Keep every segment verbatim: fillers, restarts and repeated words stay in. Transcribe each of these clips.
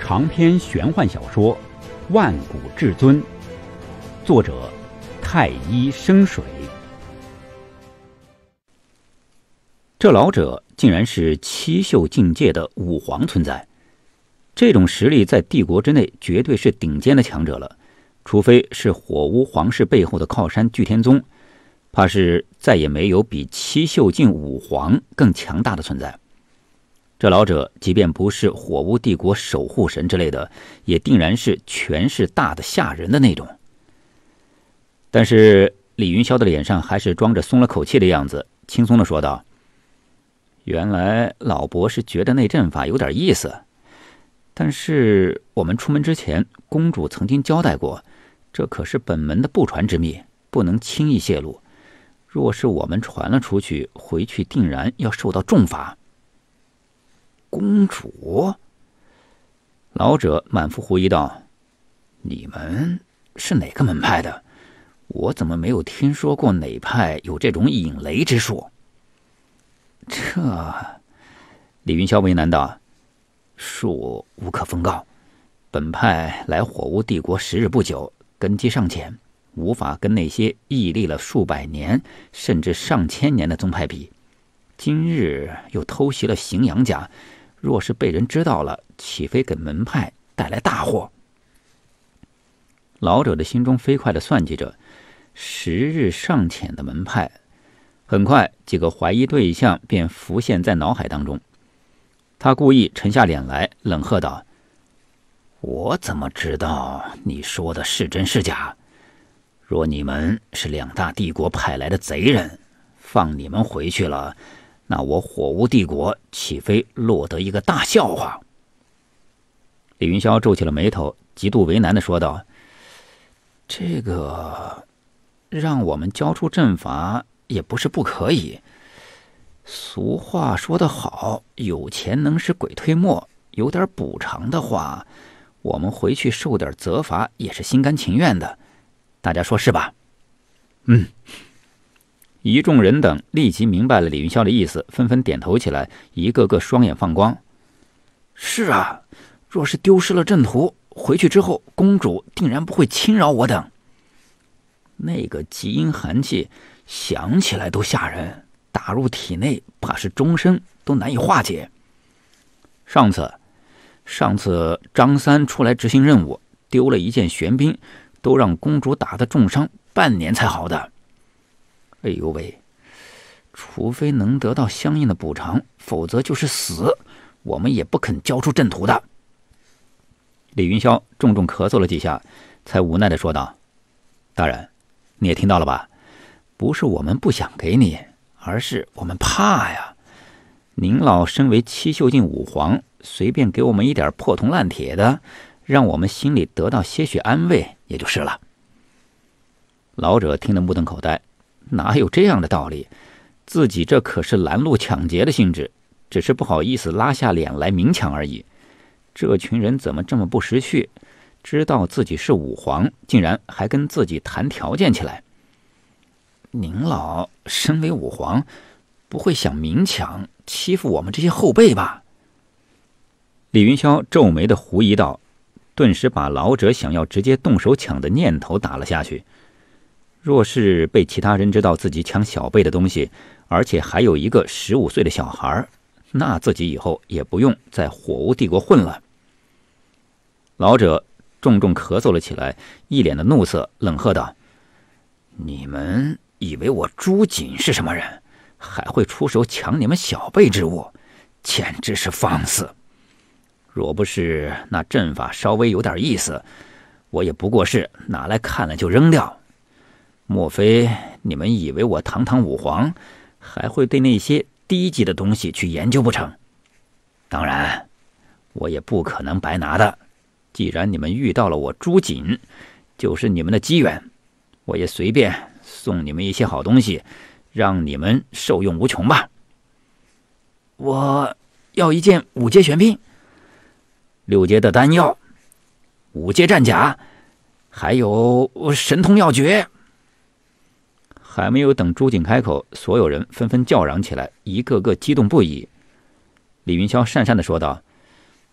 长篇玄幻小说《万古至尊》，作者太一生水。这老者竟然是七秀境界的武皇存在，这种实力在帝国之内绝对是顶尖的强者了，除非是火巫皇室背后的靠山巨天宗，怕是再也没有比七秀境武皇更强大的存在。这老者即便不是火巫帝国守护神之类的，也定然是权势大的吓人的那种。但是李云霄的脸上还是装着松了口气的样子，轻松地说道：原来老伯是觉得那阵法有点意思，但是我们出门之前，公主曾经交代过，这可是本门的不传之秘，不能轻易泄露。若是我们传了出去，回去定然要受到重罚。公主？老者满腹狐疑道：你们是哪个门派的？我怎么没有听说过哪派有这种引雷之术？这……李云霄为难道：恕无可奉告，本派来火巫帝国时日不久，根基尚浅，无法跟那些屹立了数百年甚至上千年的宗派比。今日又偷袭了荥阳家，若是被人知道了，岂非给门派带来大祸？老者的心中飞快地算计着，时日尚浅的门派，很快几个怀疑对象便浮现在脑海当中。他故意沉下脸来，冷喝道：我怎么知道你说的是真是假？若你们是两大帝国派来的贼人，放你们回去了，那我火巫帝国岂非落得一个大笑话？李云霄皱起了眉头，极度为难地说道：这个让我们交出阵法也不是不可以。俗话说得好，有钱能使鬼推磨，有点补偿的话，我们回去受点责罚也是心甘情愿的，大家说是吧？嗯。一众人等立即明白了李云霄的意思，纷纷点头起来，一个个双眼放光。是啊，若是丢失了阵图，回去之后公主定然不会轻饶我等。那个极阴寒气想起来都吓人，打入体内怕是终身都难以化解。上次上次张三出来执行任务，丢了一件玄冰，都让公主打得重伤，半年才好的。哎呦喂，除非能得到相应的补偿，否则就是死，我们也不肯交出阵图的。李云霄重重咳嗽了几下，才无奈地说道：大人，你也听到了吧？不是我们不想给你，而是我们怕呀。您老身为七秀境武皇，随便给我们一点破铜烂铁的，让我们心里得到些许安慰也就是了。老者听得目瞪口呆，哪有这样的道理？自己这可是拦路抢劫的性质，只是不好意思拉下脸来明抢而已。这群人怎么这么不识趣？知道自己是武皇，竟然还跟自己谈条件起来。您老身为武皇，不会想明抢欺负我们这些后辈吧？李云霄皱眉的狐疑道，顿时把老者想要直接动手抢的念头打了下去。若是被其他人知道自己抢小辈的东西，而且还有一个十五岁的小孩，那自己以后也不用在火巫帝国混了。老者重重咳嗽了起来，一脸的怒色，冷喝道：你们以为我朱瑾是什么人，还会出手抢你们小辈之物？简直是放肆！若不是那阵法稍微有点意思，我也不过是拿来看了就扔掉。莫非你们以为我堂堂武皇还会对那些低级的东西去研究不成？当然我也不可能白拿的，既然你们遇到了我朱瑾，就是你们的机缘，我也随便送你们一些好东西，让你们受用无穷吧。我要一件五阶玄冰，六阶的丹药，五阶战甲，还有神通要诀。还没有等朱瑾开口，所有人纷纷叫嚷起来，一个个激动不已。李云霄讪讪地说道：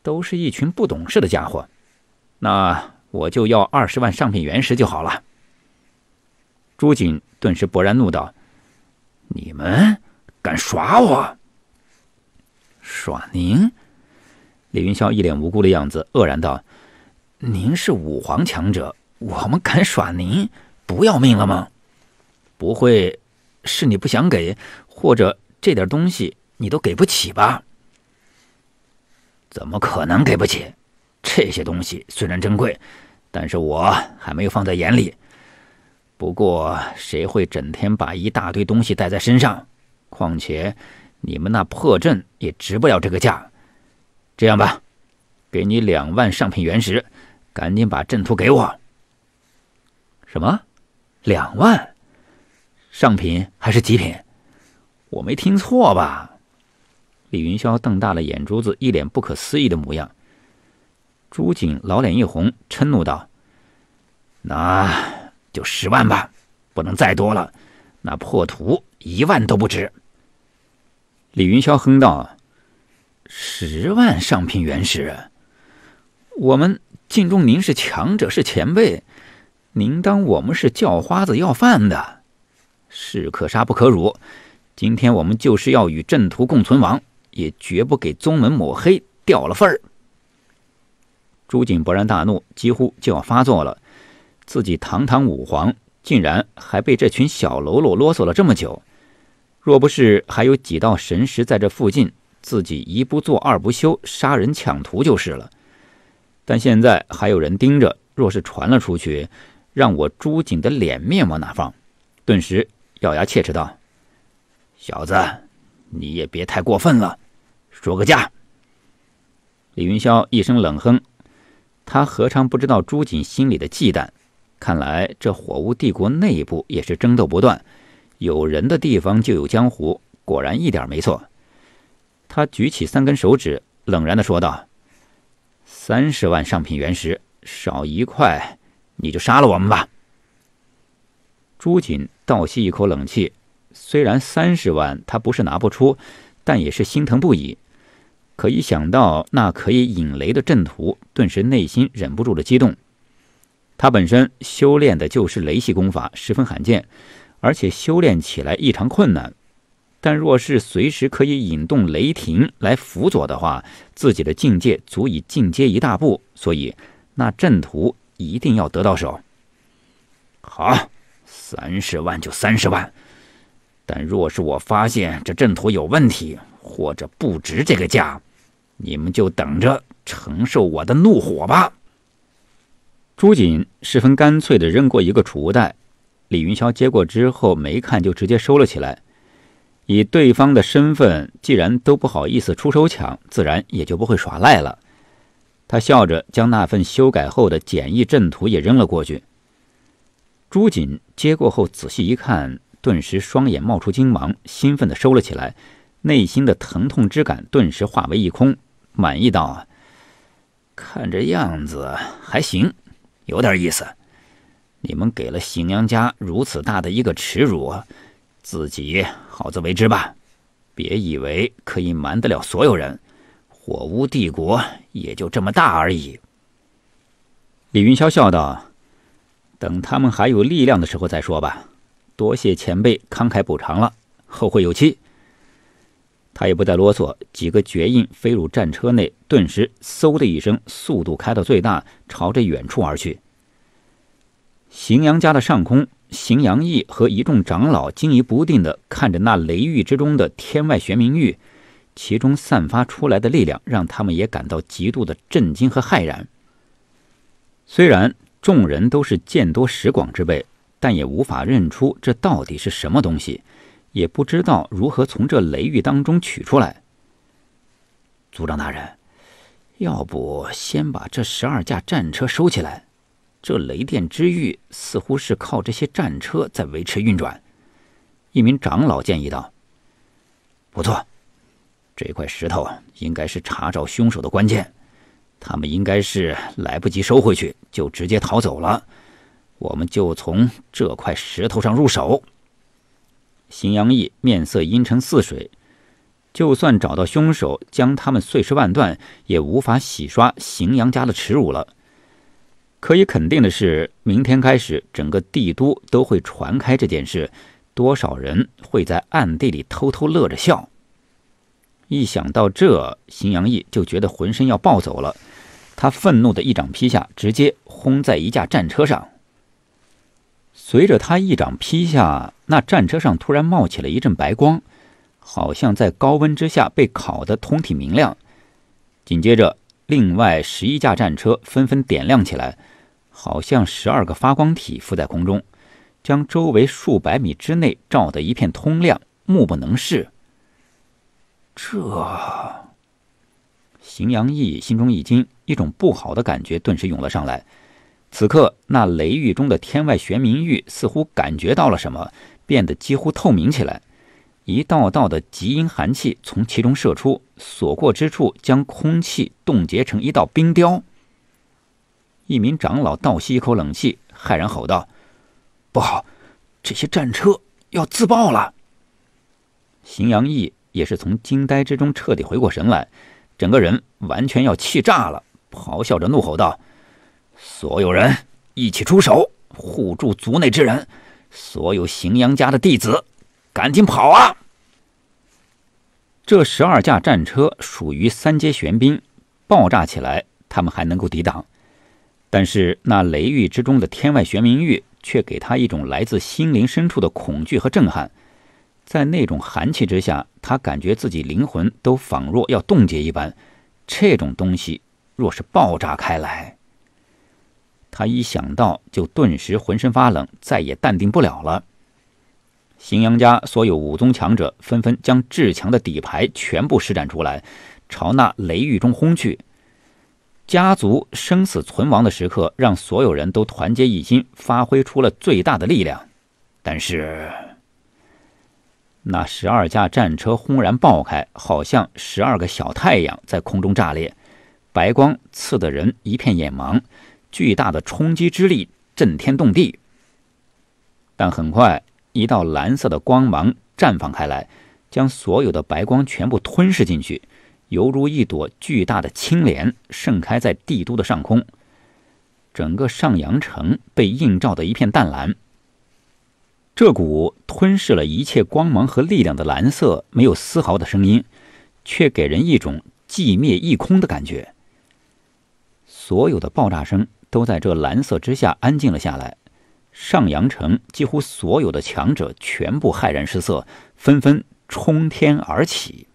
都是一群不懂事的家伙。那我就要二十万上品原石就好了。”朱瑾顿时勃然怒道：“你们敢耍我？”“耍您？”李云霄一脸无辜的样子，愕然道：“您是五皇强者，我们敢耍您？不要命了吗？不会是你不想给，或者这点东西你都给不起吧？”“怎么可能给不起？这些东西虽然珍贵，但是我还没有放在眼里。不过谁会整天把一大堆东西带在身上？况且你们那破阵也值不了这个价。这样吧，给你两万上品原石，赶紧把阵图给我。”“什么？两万？上品还是极品？我没听错吧？”李云霄瞪大了眼珠子，一脸不可思议的模样。朱瑾老脸一红，嗔怒道：“那就十万吧，不能再多了，那破图一万都不值。”李云霄哼道：“十万上品原石？我们敬重您是强者，是前辈，您当我们是叫花子要饭的？士可杀不可辱，今天我们就是要与阵图共存亡，也绝不给宗门抹黑掉了份儿。”朱瑾勃然大怒，几乎就要发作了。自己堂堂武皇，竟然还被这群小喽啰啰嗦了这么久。若不是还有几道神识在这附近，自己一不做二不休，杀人抢图就是了。但现在还有人盯着，若是传了出去，让我朱瑾的脸面往哪放？顿时咬牙切齿道：“小子，你也别太过分了，说个价。”李云霄一声冷哼，他何尝不知道朱瑾心里的忌惮？看来这火巫帝国内部也是争斗不断，有人的地方就有江湖，果然一点没错。他举起三根手指，冷然地说道：“三十万上品原石，少一块你就杀了我们吧。”朱瑾倒吸一口冷气，虽然三十万他不是拿不出，但也是心疼不已。可一想到那可以引雷的阵图，顿时内心忍不住的激动。他本身修炼的就是雷系功法，十分罕见，而且修炼起来异常困难。但若是随时可以引动雷霆来辅佐的话，自己的境界足以进阶一大步，所以那阵图一定要得到手。好，三十万就三十万，但若是我发现这阵图有问题，或者不值这个价，你们就等着承受我的怒火吧。朱瑾十分干脆地扔过一个储物袋，李云霄接过之后没看就直接收了起来。以对方的身份，既然都不好意思出手抢，自然也就不会耍赖了。他笑着将那份修改后的简易阵图也扔了过去。朱瑾接过后仔细一看，顿时双眼冒出金芒，兴奋地收了起来，内心的疼痛之感顿时化为一空，满意道：“看这样子还行，有点意思。你们给了邢娘家如此大的一个耻辱，自己好自为之吧，别以为可以瞒得了所有人，火巫帝国也就这么大而已。”李云霄笑道：“等他们还有力量的时候再说吧，多谢前辈慷慨补偿了，后会有期。”他也不再啰嗦，几个绝印飞入战车内，顿时嗖的一声，速度开到最大，朝着远处而去。荥阳家的上空，荥阳义和一众长老惊疑不定地看着那雷域之中的天外玄冥域，其中散发出来的力量让他们也感到极度的震惊和骇然。虽然众人都是见多识广之辈，但也无法认出这到底是什么东西，也不知道如何从这雷域当中取出来。族长大人，要不先把这十二架战车收起来？这雷电之域似乎是靠这些战车在维持运转。一名长老建议道：“不错，这块石头应该是查找凶手的关键，他们应该是来不及收回去就直接逃走了，我们就从这块石头上入手。”荥阳义面色阴沉似水， 就算找到凶手，将他们碎尸万段，也无法洗刷荥阳家的耻辱了。可以肯定的是，明天开始，整个帝都都会传开这件事，多少人会在暗地里偷偷乐着笑。一想到这，荥阳义就觉得浑身要暴走了。他愤怒的一掌劈下，直接轰在一架战车上。随着他一掌劈下，那战车上突然冒起了一阵白光，好像在高温之下被烤得通体明亮。紧接着，另外十一架战车纷纷点亮起来，好像十二个发光体浮在空中，将周围数百米之内照得一片通亮，目不能视。这，荥阳义心中一惊，一种不好的感觉顿时涌了上来。此刻，那雷狱中的天外玄冥玉似乎感觉到了什么，变得几乎透明起来。一道道的极阴寒气从其中射出，所过之处将空气冻结成一道冰雕。一名长老倒吸一口冷气，骇然吼道：“不好，这些战车要自爆了！”荥阳义也是从惊呆之中彻底回过神来，整个人完全要气炸了，咆哮着怒吼道：“所有人一起出手，护住族内之人！所有荥阳家的弟子，赶紧跑啊！”这十二架战车属于三阶玄兵，爆炸起来，他们还能够抵挡。但是那雷狱之中的天外玄冥玉却给他一种来自心灵深处的恐惧和震撼。在那种寒气之下，他感觉自己灵魂都仿若要冻结一般。这种东西若是爆炸开来，他一想到就顿时浑身发冷，再也淡定不了了。荥阳家所有武宗强者纷纷将至强的底牌全部施展出来，朝那雷狱中轰去。家族生死存亡的时刻，让所有人都团结一心，发挥出了最大的力量。但是那十二架战车轰然爆开，好像十二个小太阳在空中炸裂，白光刺得人一片眼盲，巨大的冲击之力震天动地。但很快，一道蓝色的光芒绽放开来，将所有的白光全部吞噬进去，犹如一朵巨大的青莲盛开在帝都的上空。整个上阳城被映照的一片淡蓝。这股吞噬了一切光芒和力量的蓝色没有丝毫的声音，却给人一种寂灭一空的感觉。所有的爆炸声都在这蓝色之下安静了下来。上阳城几乎所有的强者全部骇然失色，纷纷冲天而起。